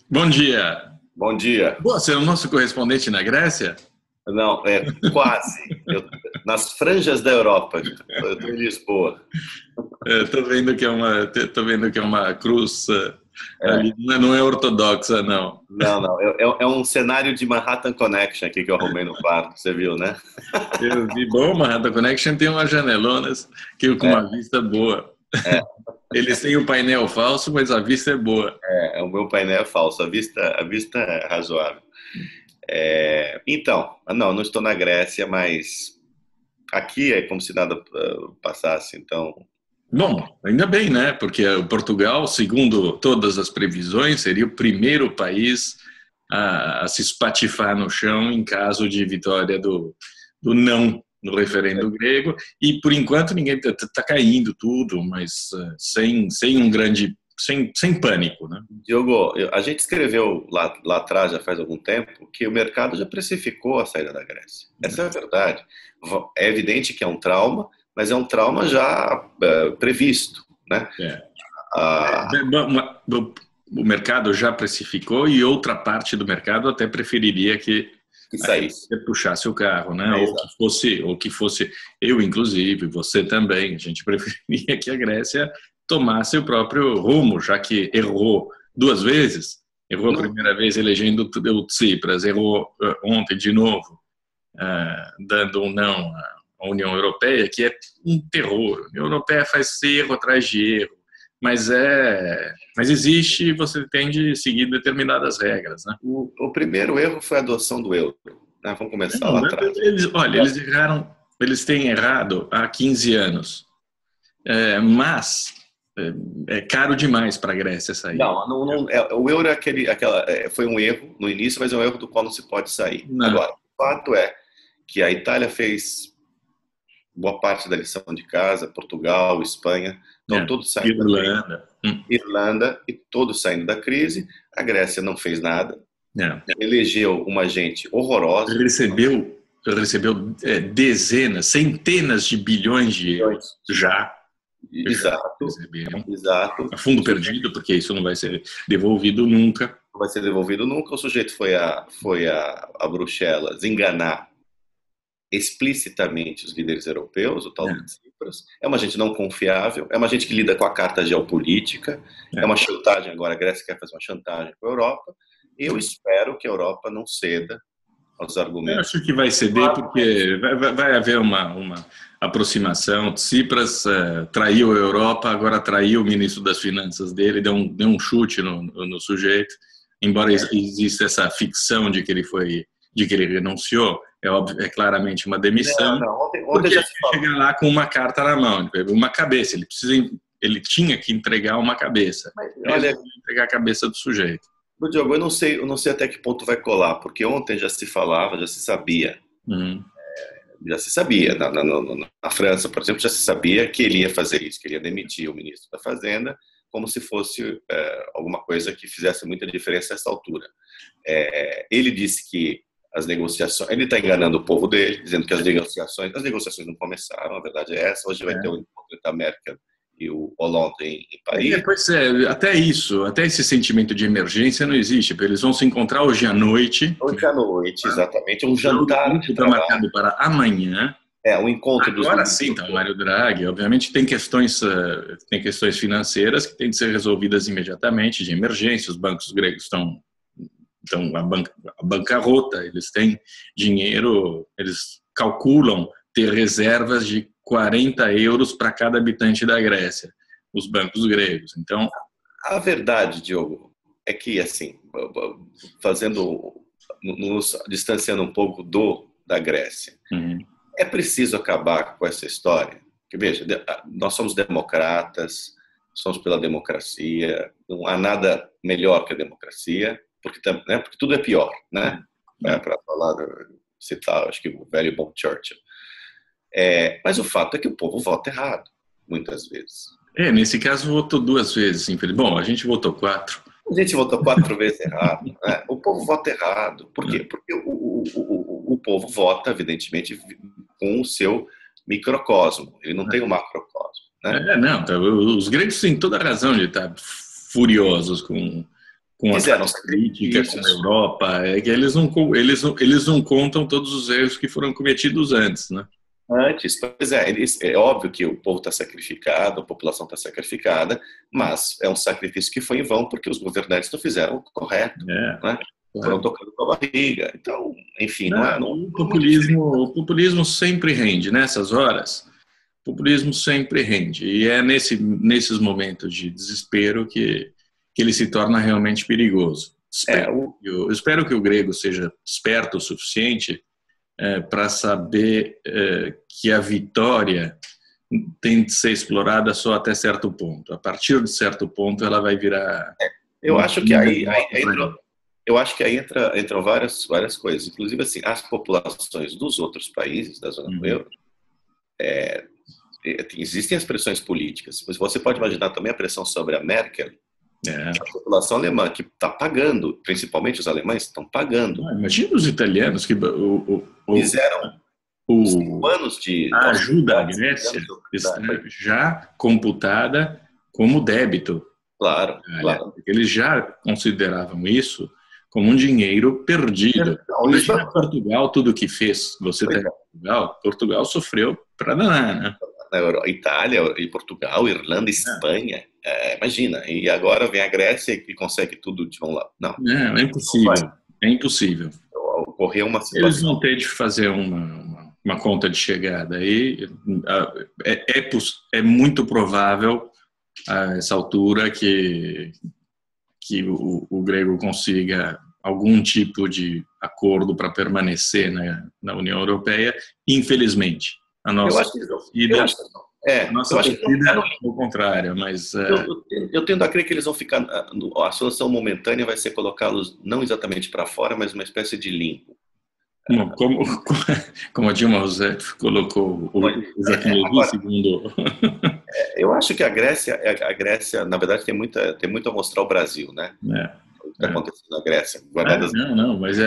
Bom dia. Bom dia. Você é o nosso correspondente na Grécia? Não, é quase. Nas franjas da Europa. Eu estou em Lisboa. Tô vendo que é uma cruz É, ali, não é ortodoxa, não. não, não. É um cenário de Manhattan Connection aqui que eu arrumei no quarto. Você viu, né? Eu vi, bom, Manhattan Connection tem umas janelonas com É, uma vista boa. é, Eles têm o painel falso, mas a vista é boa. o meu painel é falso. A vista é razoável. Então, não estou na Grécia, mas aqui é como se nada passasse. Então, Bom, ainda bem, né? Porque o Portugal, segundo todas as previsões, seria o primeiro país a se espatifar no chão em caso de vitória do não no referendo grego. E por enquanto ninguém está caindo tudo, mas sem um grande, sem pânico, né? Diogo, a gente escreveu lá atrás, já faz algum tempo, que o mercado já precificou a saída da Grécia. Essa é a verdade. É evidente que é um trauma, mas é um trauma já previsto, né? É. Ah, O mercado já precificou e outra parte do mercado até preferiria que que a saísse. Grécia puxasse o carro, né? Exato. Ou que fosse eu, inclusive, você também. A gente preferiria que a Grécia tomasse o próprio rumo, já que errou duas vezes. Errou a Não, primeira vez elegendo o Tsipras, errou ontem de novo, dando um não à União Europeia, que é um terror. A União Europeia faz erro atrás de erro, mas existe e você tem de seguir determinadas regras, né? o primeiro erro foi a adoção do euro, né? Vamos começar lá Não, atrás. olha, eles erraram, eles têm errado há 15 anos, mas é caro demais para a Grécia sair. O euro foi um erro no início, mas é um erro do qual não se pode sair. Não, Agora, o fato é que a Itália fez boa parte da lição de casa, Portugal, Espanha, estão é. todos saindo da crise. Irlanda, Irlanda e todos saindo da crise. A Grécia não fez nada, é. elegeu uma gente horrorosa. recebeu dezenas, centenas de bilhões de euros já Exato, receberam. exato. A fundo perdido, porque isso não vai ser devolvido nunca. Não vai ser devolvido nunca. O sujeito foi a Bruxelas enganar explicitamente os líderes europeus, o tal do É, Tsipras. É uma gente não confiável, é uma gente que lida com a carta geopolítica, é é. uma chantagem agora, a Grécia quer fazer uma chantagem com a Europa. Eu espero que a Europa não ceda aos Eu argumentos. acho que vai ceder porque vai haver uma aproximação. Tsipras traiu a Europa, agora traiu o ministro das Finanças dele, deu um chute no sujeito. Embora exista essa ficção de que ele renunciou, é óbvio, é claramente uma demissão, Não, não. Ontem porque já ele se falou. chega lá com uma carta na mão, uma cabeça. Ele tinha que entregar uma cabeça. Mas, Ele olha, resolveu entregar a cabeça do sujeito. Diogo, eu não sei até que ponto vai colar, porque ontem já se falava, Uhum. já se sabia, na França, por exemplo, já se sabia que ele ia fazer isso, que ele ia demitir o ministro da Fazenda, como se fosse alguma coisa que fizesse muita diferença nessa altura. Ele disse que as negociações, ele está enganando o povo dele, dizendo que as negociações não começaram, a verdade é essa. Hoje vai ter o encontro entre a Merkel e o Hollande em Paris. Pois é, até esse sentimento de emergência não existe, porque eles vão se encontrar hoje à noite. Hoje à noite, exatamente, um O jantar grupo de está trabalho, marcado para amanhã. um encontro dos Agora líderes sim, tá, o Mário Draghi. Obviamente tem questões financeiras que têm de ser resolvidas imediatamente, de emergência. Os bancos gregos estão à bancarrota, eles têm dinheiro, eles calculam ter reservas de 40 euros para cada habitante da Grécia, os bancos gregos. Então, A verdade, Diogo, é que, assim, nos distanciando um pouco da Grécia, uhum, é preciso acabar com essa história. Que, veja, nós somos democratas, somos pela democracia, não há nada melhor que a democracia, porque tudo é pior, né? Para falar, citar, acho que o velho e bom Churchill. Mas o fato é que o povo vota errado, muitas vezes. nesse caso votou duas vezes, infelizmente. Bom, a gente votou quatro. A gente votou 4 vezes errado, né? O povo vota errado. Por quê? Porque o povo vota, evidentemente, com o seu microcosmo. Ele não tem um macrocosmo, né? Não, os gregos têm toda a razão de estar furiosos com com a fizeram crítica, com a sacrifícios. Europa, é que eles não contam todos os erros que foram cometidos antes, né? Antes, pois é, é óbvio que o povo está sacrificado, a população está sacrificada, mas é um sacrifício que foi em vão porque os governantes não fizeram o correto, É, né? Foram claro. tocando com a barriga. Então, enfim, não é, Não, não é muito diferente. o populismo sempre rende nessas horas. O populismo sempre rende e é nesses momentos de desespero que ele se torna realmente perigoso. É, o, Eu espero que o grego seja esperto o suficiente para saber que a vitória tem de ser explorada só até certo ponto. A partir de certo ponto, ela vai virar eu acho que um aí derrota para ele. eu acho que aí entram várias coisas, inclusive assim, as populações dos outros países da zona do Uhum. euro, existem as pressões políticas, mas você pode imaginar também a pressão sobre a Merkel, É. a população alemã que está pagando, principalmente os alemães estão pagando. Imagina os italianos que Fizeram o, 5 anos de a ajuda à austeridade, 5 Grécia anos de está austeridade. já computada como débito. Claro, Olha, claro. eles já consideravam isso como um dinheiro perdido. Então, isso Imagina Portugal, tudo o que fez. Você está em Portugal, Portugal sofreu para danar, né? Itália, e Portugal, Irlanda, Espanha, imagina. E agora vem a Grécia e consegue tudo de um lado. Não, Não, é impossível. É impossível. ocorreu uma Eles situação. vão ter de fazer uma conta de chegada aí. É muito provável a essa altura que o grego consiga algum tipo de acordo para permanecer na União Europeia. Infelizmente, a Eu nossa acho que torcida, eu acho que não ficar no é o contrário, mas eu tendo a crer que eles vão ficar. A solução momentânea vai ser colocá-los não exatamente para fora, mas uma espécie de limpo. como a Dilma Rousseff colocou o Joaquim Levy, segundo. Eu acho que a Grécia, na verdade, tem muito a mostrar ao Brasil, né? O que está acontecendo na Grécia. Não, mas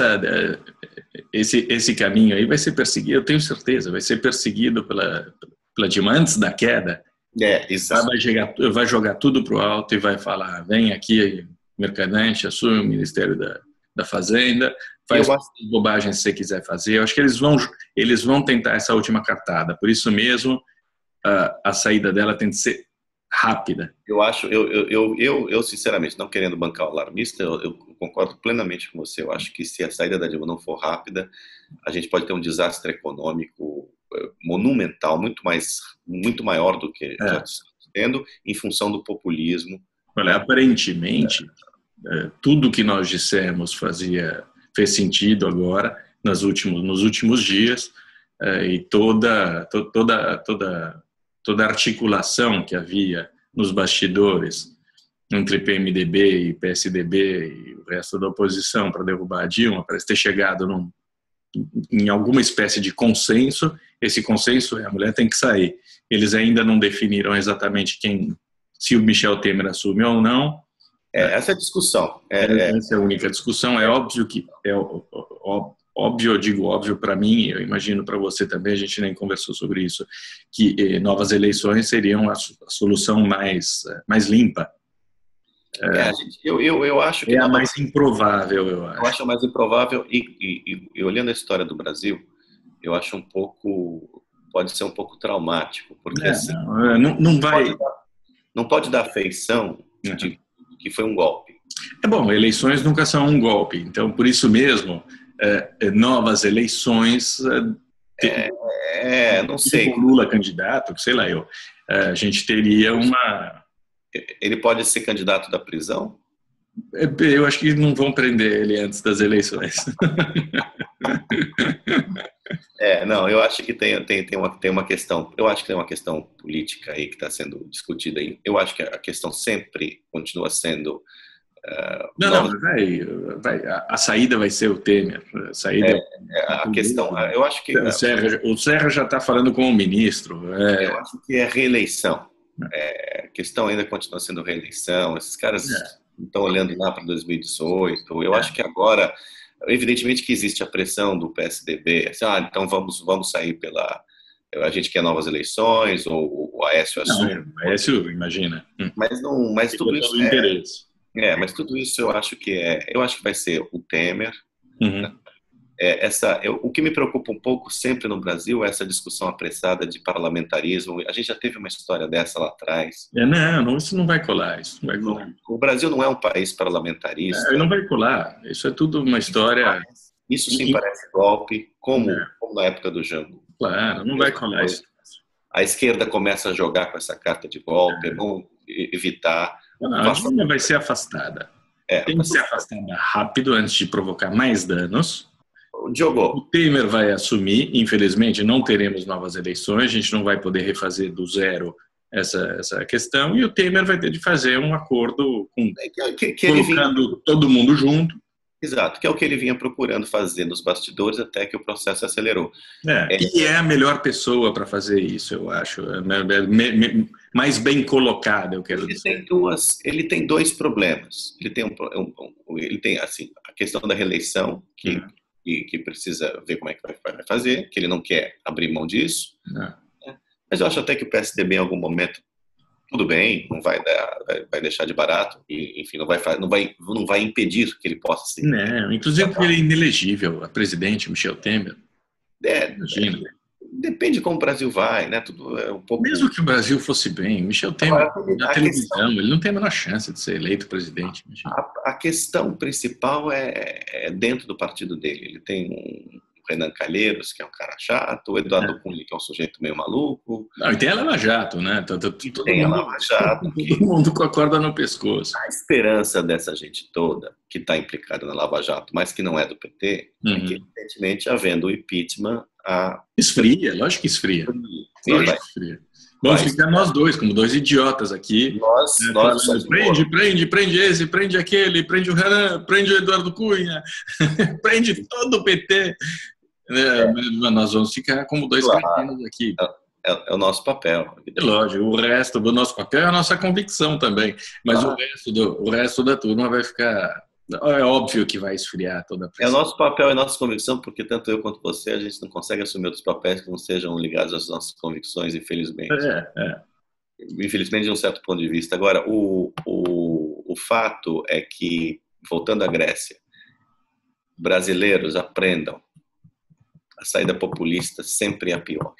esse caminho aí vai ser perseguido, eu tenho certeza, vai ser perseguido pela Dilma antes da queda. Exato. Vai jogar tudo para o alto e vai falar: vem aqui, mercadante, assume o Ministério da Fazenda, faz bobagem se você quiser fazer. Eu acho que eles vão tentar essa última cartada. Por isso mesmo, a saída dela tem de ser rápida. Eu sinceramente, não querendo bancar o alarmista, eu concordo plenamente com você. Eu acho que se a saída da Dilma não for rápida, a gente pode ter um desastre econômico monumental, muito maior do que já estamos tendo, em função do populismo. Olha, aparentemente, tudo que nós dissemos fez sentido agora, nos últimos dias, e toda a articulação que havia nos bastidores entre PMDB e PSDB e o resto da oposição para derrubar a Dilma, parece ter chegado em alguma espécie de consenso. Esse consenso a mulher tem que sair. Eles ainda não definiram exatamente se o Michel Temer assume ou não. Essa é a discussão. Essa é a única discussão. É óbvio que óbvio, eu digo óbvio para mim, eu imagino para você também, a gente nem conversou sobre isso, que novas eleições seriam a solução mais limpa. Eu acho que é a mais improvável, eu acho. Eu acho a mais improvável e olhando a história do Brasil, eu acho pode ser um pouco traumático, porque assim, não pode dar afeição de que foi um golpe. Bom, eleições nunca são um golpe, então por isso mesmo novas eleições. Não sei. Com Lula candidato, sei lá a gente teria uma. Ele pode ser candidato da prisão? Eu acho que não vão prender ele antes das eleições. Não, eu acho que tem uma questão. Eu acho que tem uma questão política aí que está sendo discutida aí. Eu acho que a questão sempre continua sendo. A saída vai ser o Temer. A questão. Eu acho que o Serra já está falando com o ministro. Eu acho que é reeleição. A questão ainda continua sendo reeleição. Esses caras estão olhando lá para 2018. Eu acho que agora, evidentemente que existe a pressão do PSDB. Assim, então vamos sair a gente quer novas eleições, ou o Aécio assume. Aécio, imagina. Mas tudo isso interesse. Mas tudo isso eu acho que vai ser o Temer. Uhum. O que me preocupa um pouco sempre no Brasil é essa discussão apressada de parlamentarismo. A gente já teve uma história dessa lá atrás. Não, isso não vai colar, isso não vai colar. O Brasil não é um país parlamentarista. Não vai colar, isso é tudo uma história... Isso sim parece golpe, como na época do Jango. Claro, não vai colar isso. A esquerda começa a jogar com essa carta de golpe, é bom evitar. A Dilma vai ser afastada. Tem que ser afastada rápido antes de provocar mais danos. O Temer vai assumir, infelizmente não teremos novas eleições, a gente não vai poder refazer do zero essa questão, e o Temer vai ter de fazer um acordo colocando todo mundo junto. Exato, que é o que ele vinha procurando fazer nos bastidores até que o processo acelerou. E é a melhor pessoa para fazer isso, eu acho. Mais bem colocada, eu quero dizer. Ele tem dois problemas. Ele tem assim, a questão da reeleição, que precisa ver como é que vai fazer, que ele não quer abrir mão disso. Mas eu acho até que o PSDB em algum momento, tudo bem, não vai deixar de barato, e enfim, não vai impedir que ele possa ser. Não, inclusive porque ele é inelegível, a presidente Michel Temer. Imagina. Depende como o Brasil vai, né? Tudo é um pouco... Mesmo que o Brasil fosse bem, Michel Temer, na televisão, ele não tem a menor chance de ser eleito presidente. A questão principal é dentro do partido dele. Ele tem o Renan Calheiros, que é um cara chato, o Eduardo Cunha, que é um sujeito meio maluco. E tem a Lava Jato, né? Tem a Lava Jato. Todo mundo com a corda no pescoço. A esperança dessa gente toda que está implicada na Lava Jato, mas que não é do PT, é que, evidentemente, havendo o impeachment... Esfria, lógico que esfria. Lógico que esfria. Vamos ficar nós dois, como dois idiotas aqui. Nós prende esse, prende aquele, prende o Renan, prende o Eduardo Cunha, prende todo o PT. Nós vamos ficar como dois cretinos aqui. É o nosso papel. Lógico, o resto do nosso papel é a nossa convicção também. Mas o resto da turma vai ficar... É óbvio que vai esfriar toda a pressão. É o nosso papel e nossa convicção, porque tanto eu quanto você, a gente não consegue assumir outros papéis que não sejam ligados às nossas convicções, infelizmente. Infelizmente, de um certo ponto de vista. Agora, o fato é que, voltando à Grécia, brasileiros aprendam: a saída populista sempre é a pior.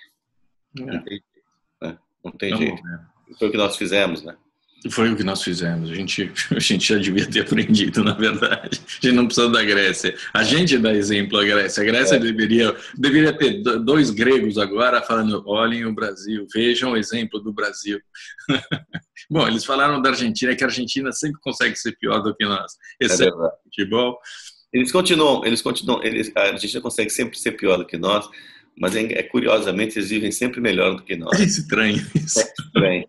Não tem jeito. Foi o que nós fizemos, né? Foi o que nós fizemos. A gente já devia ter aprendido, na verdade. A gente não precisa da Grécia. A gente dá exemplo à Grécia. A Grécia deveria ter dois gregos agora falando: olhem o Brasil, vejam o exemplo do Brasil. Bom, eles falaram da Argentina, que a Argentina sempre consegue ser pior do que nós. Exceto no futebol. Eles continuam. A Argentina consegue sempre ser pior do que nós, mas curiosamente eles vivem sempre melhor do que nós. É estranho isso. É estranho.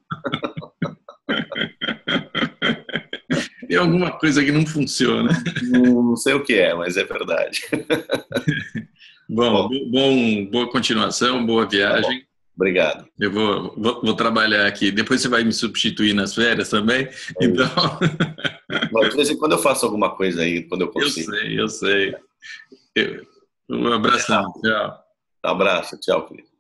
Tem alguma coisa que não funciona. Não sei o que é, mas é verdade. Boa continuação, boa viagem. Tá, obrigado. Eu vou trabalhar aqui. Depois você vai me substituir nas férias também. Então... Bom, de vez em quando eu faço alguma coisa aí, quando eu consigo. Eu sei. Um abração. Tchau. Um abraço. Tchau, querido.